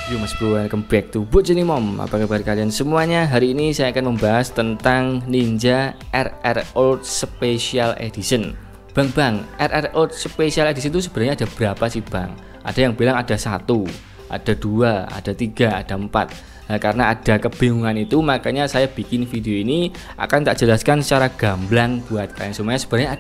Yo mas bro, welcome back to Bojani Mom. Apa kabar kalian semuanya? Hari ini saya akan membahas tentang Ninja RR Old Special Edition. Bang, RR Old Special Edition itu sebenarnya ada berapa sih bang? Ada yang bilang ada 1, ada 2, ada 3, ada 4. Nah, karena ada kebingungan itu, makanya saya bikin video ini akan tak jelaskan secara gamblang buat kalian semuanya sebenarnya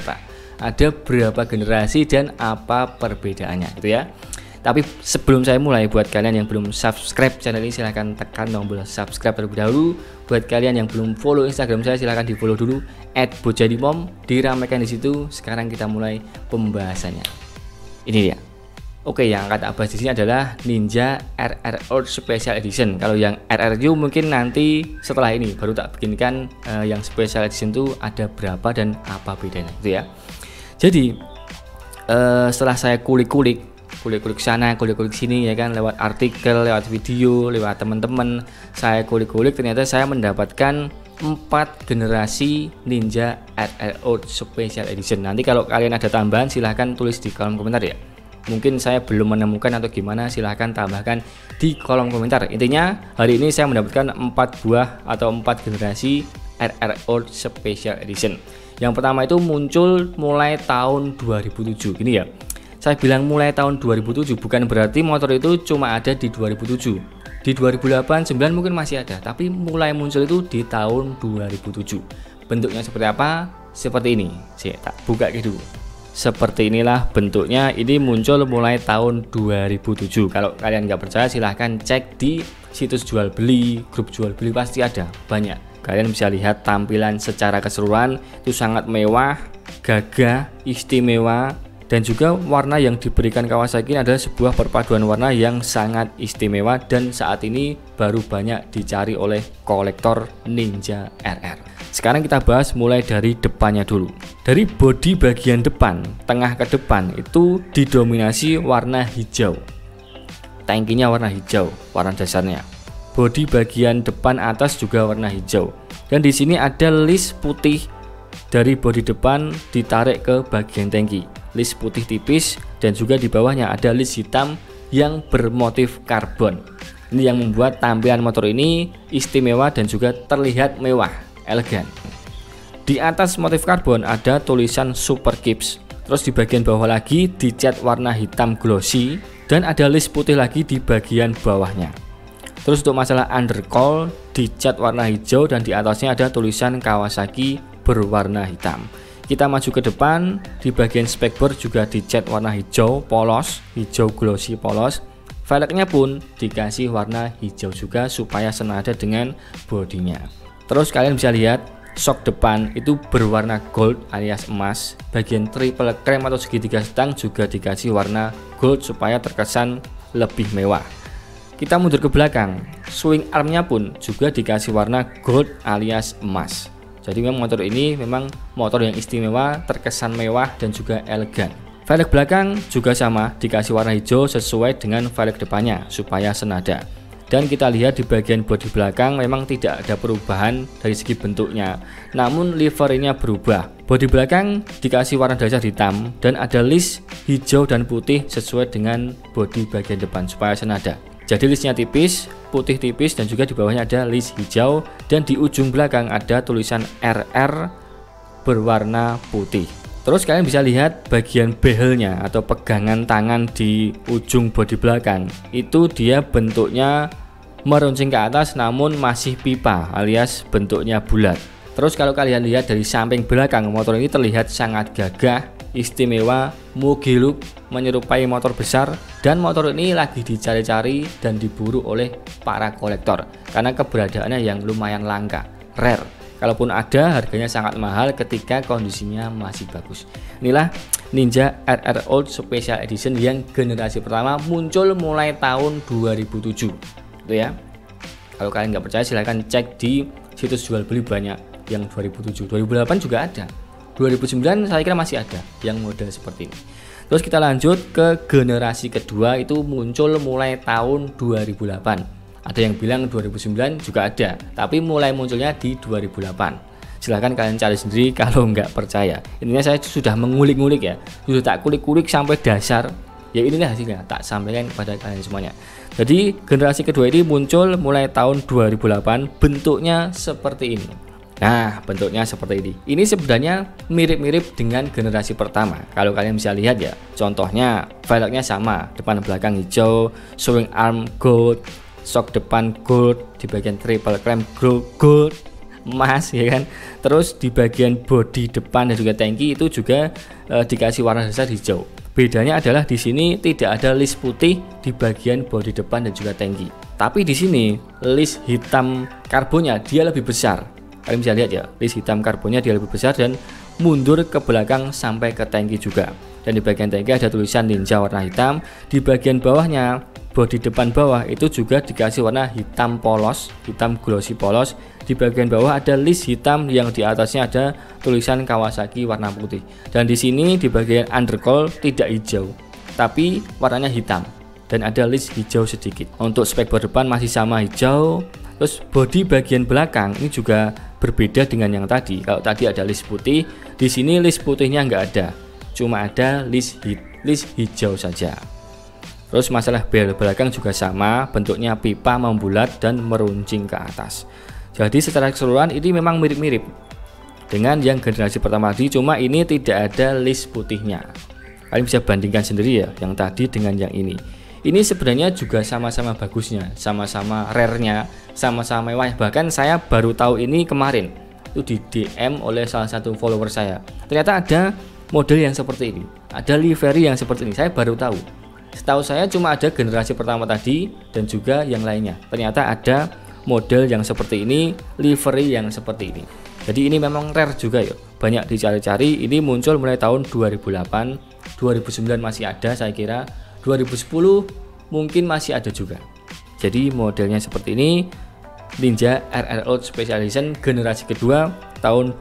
ada berapa generasi dan apa perbedaannya gitu ya. Tapi sebelum saya mulai, buat kalian yang belum subscribe channel ini silahkan tekan tombol subscribe terlebih dahulu. Buat kalian yang belum follow Instagram saya silahkan di follow dulu @bojanimom, diramaikan di situ. Sekarang kita mulai pembahasannya. Ini dia. Oke, yang akan tak bahas di sini adalah Ninja RR Old Special Edition. Kalau yang RRU mungkin nanti setelah ini baru tak bikinkan yang Special Edition itu ada berapa dan apa bedanya gitu ya. Jadi setelah saya kulik-kulik sana, kulik-kulik sini ya kan, lewat artikel, lewat video, lewat teman-teman, saya kulik-kulik, ternyata saya mendapatkan 4 generasi Ninja RR Old Special Edition. Nanti kalau kalian ada tambahan silahkan tulis di kolom komentar ya. Mungkin saya belum menemukan atau gimana, silahkan tambahkan di kolom komentar. Intinya hari ini saya mendapatkan 4 buah atau 4 generasi RR Old Special Edition. Yang pertama itu muncul mulai tahun 2007 gini ya. Saya bilang mulai tahun 2007 bukan berarti motor itu cuma ada di 2007. Di 2008, 2009 mungkin masih ada, tapi mulai muncul itu di tahun 2007. Bentuknya seperti apa? Seperti ini. Saya tak buka gitu. Seperti inilah bentuknya. Ini muncul mulai tahun 2007. Kalau kalian nggak percaya silahkan cek di situs jual beli, grup jual beli pasti ada banyak. Kalian bisa lihat tampilan secara keseluruhan itu sangat mewah, gagah, istimewa. Dan juga warna yang diberikan Kawasaki adalah sebuah perpaduan warna yang sangat istimewa dan saat ini baru banyak dicari oleh kolektor Ninja RR. Sekarang kita bahas mulai dari depannya dulu. Dari bodi bagian depan, tengah ke depan itu didominasi warna hijau. Tangkinya warna hijau, warna dasarnya. Bodi bagian depan atas juga warna hijau. Dan di sini ada list putih dari bodi depan ditarik ke bagian tangki. List putih tipis dan juga di bawahnya ada list hitam yang bermotif karbon. Ini yang membuat tampilan motor ini istimewa dan juga terlihat mewah, elegan. Di atas motif karbon ada tulisan Super Kips. Terus di bagian bawah lagi dicat warna hitam glossy dan ada list putih lagi di bagian bawahnya. Terus untuk masalah undercowl dicat warna hijau dan di atasnya ada tulisan Kawasaki berwarna hitam. Kita maju ke depan, di bagian spekboard juga dicat warna hijau polos, hijau glossy polos. Velgnya pun dikasih warna hijau juga supaya senada dengan bodinya. Terus kalian bisa lihat shock depan itu berwarna gold alias emas. Bagian triple crank atau segitiga stang juga dikasih warna gold supaya terkesan lebih mewah. Kita mundur ke belakang, swing armnya pun juga dikasih warna gold alias emas. Jadi memang motor ini memang motor yang istimewa, terkesan mewah dan juga elegan. Velg belakang juga sama, dikasih warna hijau sesuai dengan velg depannya supaya senada. Dan kita lihat di bagian bodi belakang memang tidak ada perubahan dari segi bentuknya, namun liverynya berubah. Bodi belakang dikasih warna dasar hitam dan ada list hijau dan putih sesuai dengan bodi bagian depan supaya senada. Jadi listnya tipis, putih tipis dan juga di bawahnya ada list hijau dan di ujung belakang ada tulisan RR berwarna putih. Terus kalian bisa lihat bagian behelnya atau pegangan tangan di ujung bodi belakang. Itu dia bentuknya meruncing ke atas namun masih pipa alias bentuknya bulat. Terus kalau kalian lihat dari samping belakang, motor ini terlihat sangat gagah, istimewa, mugi look, menyerupai motor besar. Dan motor ini lagi dicari-cari dan diburu oleh para kolektor karena keberadaannya yang lumayan langka, rare. Kalaupun ada, harganya sangat mahal ketika kondisinya masih bagus. Inilah Ninja RR Old Special Edition yang generasi pertama muncul mulai tahun 2007 gitu ya. Kalau kalian nggak percaya silahkan cek di situs jual beli banyak yang 2007, 2008 juga ada, 2009 saya kira masih ada yang model seperti ini. Terus kita lanjut ke generasi kedua, itu muncul mulai tahun 2008. Ada yang bilang 2009 juga ada, tapi mulai munculnya di 2008. Silahkan kalian cari sendiri kalau nggak percaya. Intinya saya sudah mengulik-ngulik ya, sudah tak kulik-kulik sampai dasar Ya inilah hasilnya, tak sampaikan kepada kalian semuanya. Jadi generasi kedua ini muncul mulai tahun 2008, bentuknya seperti ini. Nah, bentuknya seperti ini. Ini sebenarnya mirip-mirip dengan generasi pertama. Kalau kalian bisa lihat ya, contohnya velgnya sama, depan belakang hijau, swing arm gold, shock depan gold, di bagian triple clamp gold, emas ya kan. Terus di bagian bodi depan dan juga tangki itu juga dikasih warna dasar hijau. Bedanya adalah di sini tidak ada list putih di bagian bodi depan dan juga tangki. Tapi di sini list hitam karbonnya dia lebih besar. Kalian bisa lihat ya, list hitam karbonnya dia lebih besar dan mundur ke belakang sampai ke tangki juga. Dan di bagian tangki ada tulisan Ninja warna hitam. Di bagian bawahnya, bodi depan bawah itu juga dikasih warna hitam polos, hitam glossy polos. Di bagian bawah ada list hitam yang di atasnya ada tulisan Kawasaki warna putih. Dan di sini di bagian undercoil tidak hijau, tapi warnanya hitam dan ada list hijau sedikit. Untuk spekbor depan masih sama hijau. Terus bodi bagian belakang ini juga berbeda dengan yang tadi. Kalau tadi ada list putih, di sini list putihnya nggak ada, cuma ada list hijau saja. Terus masalah bel belakang juga sama, bentuknya pipa membulat dan meruncing ke atas. Jadi secara keseluruhan ini memang mirip-mirip dengan yang generasi pertama tadi, cuma ini tidak ada list putihnya. Kalian bisa bandingkan sendiri ya, yang tadi dengan yang ini. Ini sebenarnya juga sama-sama bagusnya, sama-sama rare-nya, sama-sama mewah. Bahkan saya baru tahu ini kemarin, itu di DM oleh salah satu follower saya. Ternyata ada model yang seperti ini, ada livery yang seperti ini. Saya baru tahu. Setahu saya cuma ada generasi pertama tadi dan juga yang lainnya. Ternyata ada model yang seperti ini, livery yang seperti ini. Jadi ini memang rare juga ya, banyak dicari-cari. Ini muncul mulai tahun 2008, 2009 masih ada saya kira, 2010 mungkin masih ada juga. Jadi modelnya seperti ini, Ninja RR Old Special Edition generasi kedua tahun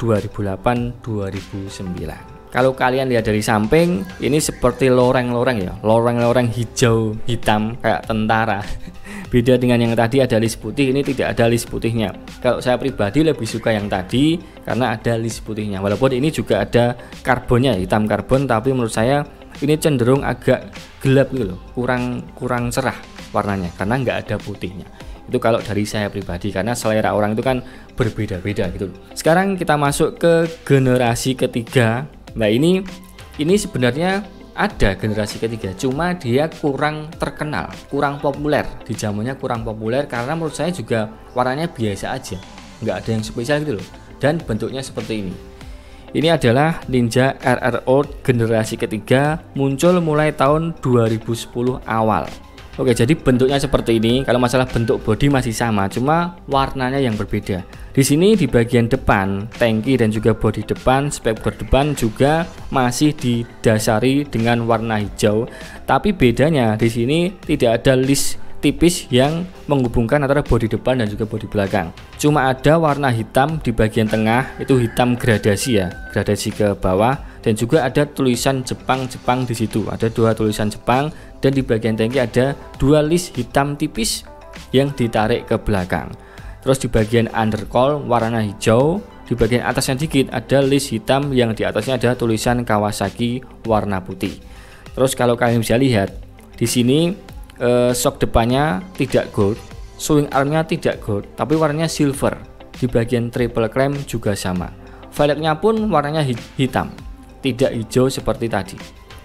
2008-2009. Kalau kalian lihat dari samping, ini seperti loreng-loreng ya, loreng-loreng hijau hitam kayak tentara. Beda dengan yang tadi ada list putih, ini tidak ada list putihnya. Kalau saya pribadi lebih suka yang tadi karena ada list putihnya. Walaupun ini juga ada karbonnya, hitam karbon, tapi menurut saya ini cenderung agak gelap gitu loh, kurang cerah warnanya karena nggak ada putihnya. Itu kalau dari saya pribadi, karena selera orang itu kan berbeda-beda gitu. Sekarang kita masuk ke generasi ketiga. Nah ini sebenarnya ada generasi ketiga, cuma dia kurang terkenal, kurang populer. Di zamannya kurang populer karena menurut saya juga warnanya biasa aja, nggak ada yang spesial gitu loh. Dan bentuknya seperti ini. Ini adalah Ninja RR Old generasi ketiga, muncul mulai tahun 2010 awal. Oke, jadi bentuknya seperti ini. Kalau masalah bentuk bodi masih sama, cuma warnanya yang berbeda. Di sini di bagian depan, tangki dan juga bodi depan, spekbor depan juga masih didasari dengan warna hijau. Tapi bedanya di sini tidak ada list tipis yang menghubungkan antara bodi depan dan juga bodi belakang. Cuma ada warna hitam di bagian tengah, itu hitam gradasi ya, gradasi ke bawah, dan juga ada tulisan Jepang di situ. Ada dua tulisan Jepang dan di bagian tangki ada dua list hitam tipis yang ditarik ke belakang. Terus di bagian undercoil warna hijau, di bagian atasnya dikit ada list hitam yang di atasnya ada tulisan Kawasaki warna putih. Terus kalau kalian bisa lihat di sini shock depannya tidak gold, swing armnya tidak gold, tapi warnanya silver. Di bagian triple clamp juga sama. Velgnya pun warnanya hitam, tidak hijau seperti tadi.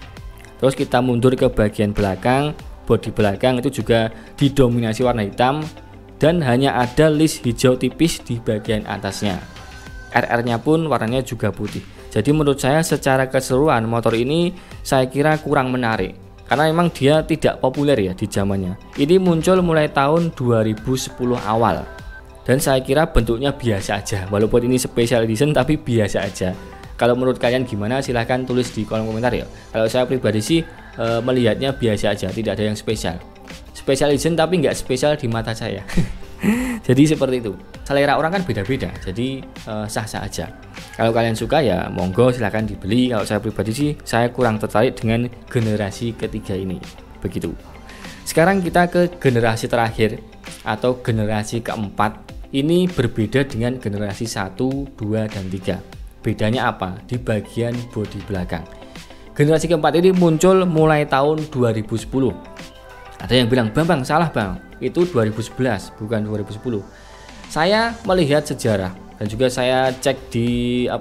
Terus kita mundur ke bagian belakang, bodi belakang itu juga didominasi warna hitam dan hanya ada list hijau tipis di bagian atasnya. RR-nya pun warnanya juga putih. Jadi menurut saya secara keseluruhan motor ini saya kira kurang menarik karena memang dia tidak populer ya di zamannya. Ini muncul mulai tahun 2010 awal dan saya kira bentuknya biasa aja. Walaupun ini special edition tapi biasa aja. Kalau menurut kalian gimana, silahkan tulis di kolom komentar ya. Kalau saya pribadi sih melihatnya biasa aja, tidak ada yang spesial. Special edition tapi nggak spesial di mata saya. Jadi seperti itu. Selera orang kan beda-beda, jadi sah-sah aja. Kalau kalian suka ya monggo silahkan dibeli. Kalau saya pribadi sih saya kurang tertarik dengan generasi ketiga ini. Begitu. Sekarang kita ke generasi terakhir atau generasi keempat. Ini berbeda dengan generasi 1, 2, dan 3. Bedanya apa? Di bagian bodi belakang. generasi keempat ini muncul mulai tahun 2010. Ada yang bilang, Bang, salah Bang, itu 2011 bukan 2010. Saya melihat sejarah dan juga saya cek di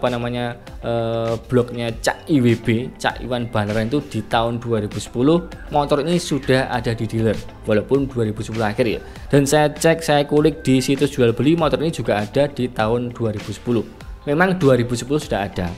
blognya Cak IWB, Cak Iwan Banaran, itu di tahun 2010 motor ini sudah ada di dealer, walaupun 2010 akhir ya. Dan saya cek, saya kulik di situs jual beli, motor ini juga ada di tahun 2010. Memang 2010 sudah ada,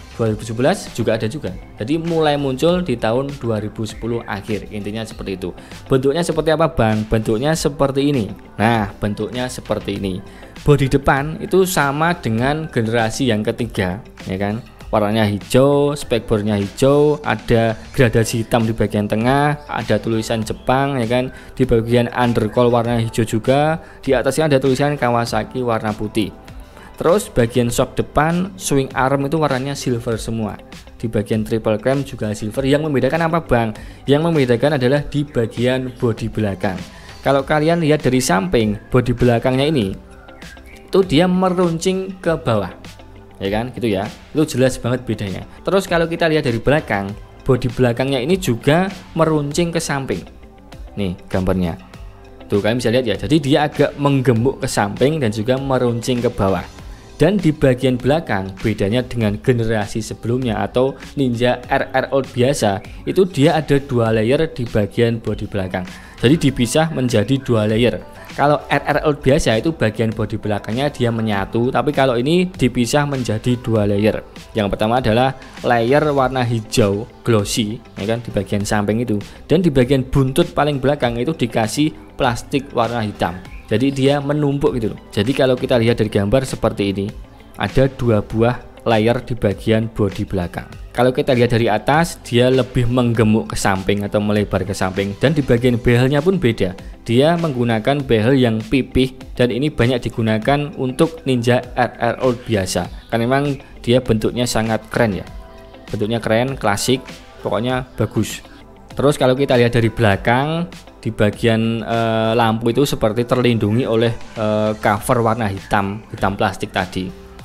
2011 juga ada juga. Jadi mulai muncul di tahun 2010 akhir. Intinya seperti itu. Bentuknya seperti apa Bang? Bentuknya seperti ini. Nah, bentuknya seperti ini. Bodi depan itu sama dengan generasi yang ketiga, ya kan? Warnanya hijau, spekbornya hijau, ada gradasi hitam di bagian tengah, ada tulisan Jepang, ya kan? Di bagian undercoil warna hijau juga, di atasnya ada tulisan Kawasaki warna putih. Terus bagian shock depan, swing arm itu warnanya silver semua. Di bagian triple cam juga silver. Yang membedakan apa Bang? Yang membedakan adalah di bagian bodi belakang. Kalau kalian lihat dari samping, bodi belakangnya ini itu dia meruncing ke bawah, ya kan, gitu ya. Itu jelas banget bedanya. Terus kalau kita lihat dari belakang, bodi belakangnya ini juga meruncing ke samping. Nih gambarnya. Tuh kalian bisa lihat ya. Jadi dia agak menggemuk ke samping dan juga meruncing ke bawah. Dan di bagian belakang, bedanya dengan generasi sebelumnya atau Ninja RR Old biasa, itu dia ada 2 layer di bagian bodi belakang. Jadi dipisah menjadi 2 layer. Kalau RR Old biasa itu bagian bodi belakangnya dia menyatu, tapi kalau ini dipisah menjadi 2 layer. Yang pertama adalah layer warna hijau glossy, ya kan, di bagian samping itu. Dan di bagian buntut paling belakang itu dikasih plastik warna hitam. Jadi dia menumpuk gitu loh. Jadi kalau kita lihat dari gambar seperti ini, ada 2 buah layer di bagian bodi belakang. Kalau kita lihat dari atas, dia lebih menggemuk ke samping atau melebar ke samping. Dan di bagian behelnya pun beda. Dia menggunakan behel yang pipih, dan ini banyak digunakan untuk Ninja RR Old biasa. Karena memang dia bentuknya sangat keren ya. Bentuknya keren, klasik, pokoknya bagus. Terus kalau kita lihat dari belakang, di bagian lampu itu seperti terlindungi oleh cover warna hitam plastik tadi.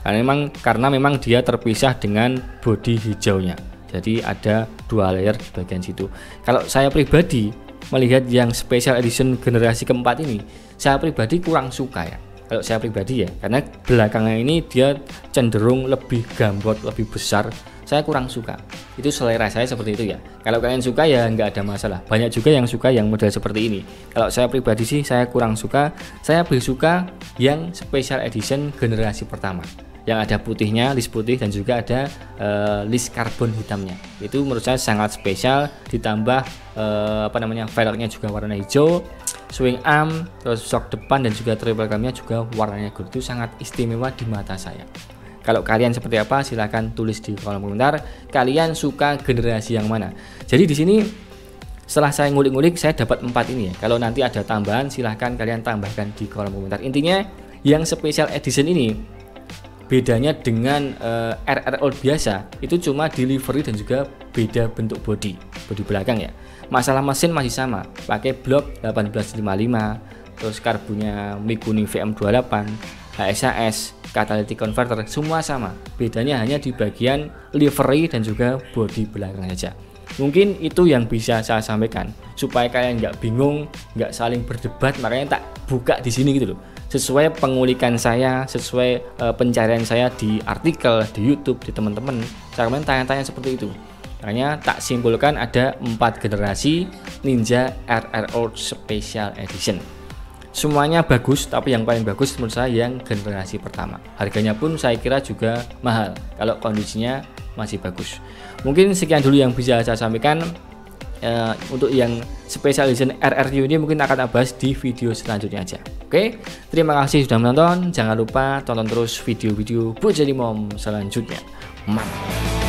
Karena memang dia terpisah dengan bodi hijaunya. Jadi ada 2 layer di bagian situ. Kalau saya pribadi melihat yang special edition generasi keempat ini, saya pribadi kurang suka ya. Kalau saya pribadi ya, karena belakangnya ini dia cenderung lebih gambot, lebih besar. Saya kurang suka. Itu selera saya seperti itu ya. Kalau kalian suka ya nggak ada masalah. Banyak juga yang suka yang model seperti ini. Kalau saya pribadi sih saya kurang suka. Saya lebih suka yang special edition generasi pertama, yang ada putihnya, list putih, dan juga ada list karbon hitamnya. Itu menurut saya sangat spesial. Ditambah velgnya juga warna hijau, swing arm, terus shock depan dan juga triple camnya juga warnanya gold. Itu sangat istimewa di mata saya. Kalau kalian seperti apa, silahkan tulis di kolom komentar. Kalian suka generasi yang mana? Jadi di sini setelah saya ngulik-ngulik, saya dapat 4 ini ya. Kalau nanti ada tambahan, silahkan kalian tambahkan di kolom komentar. Intinya yang special edition ini bedanya dengan RR Old biasa itu cuma delivery dan juga beda bentuk bodi belakang ya. Masalah mesin masih sama, pakai blok 1855, terus karbonnya Mikuni VM28, HSAS, catalytic converter, semua sama. Bedanya hanya di bagian livery dan juga bodi belakang saja. Mungkin itu yang bisa saya sampaikan supaya kalian nggak bingung, nggak saling berdebat. Makanya tak buka di sini gitu loh. Sesuai pengulikan saya, sesuai pencarian saya di artikel, di YouTube, di teman-teman, saya kemarin tanya-tanya seperti itu. Makanya tak simpulkan ada 4 generasi Ninja RR Old Special Edition. Semuanya bagus, tapi yang paling bagus menurut saya yang generasi pertama. Harganya pun saya kira juga mahal kalau kondisinya masih bagus. Mungkin sekian dulu yang bisa saya sampaikan. Untuk yang special edition RRU ini mungkin akan bahas di video selanjutnya aja. Oke, terima kasih sudah menonton. Jangan lupa tonton terus video-video Bojani Mom selanjutnya. Mantap.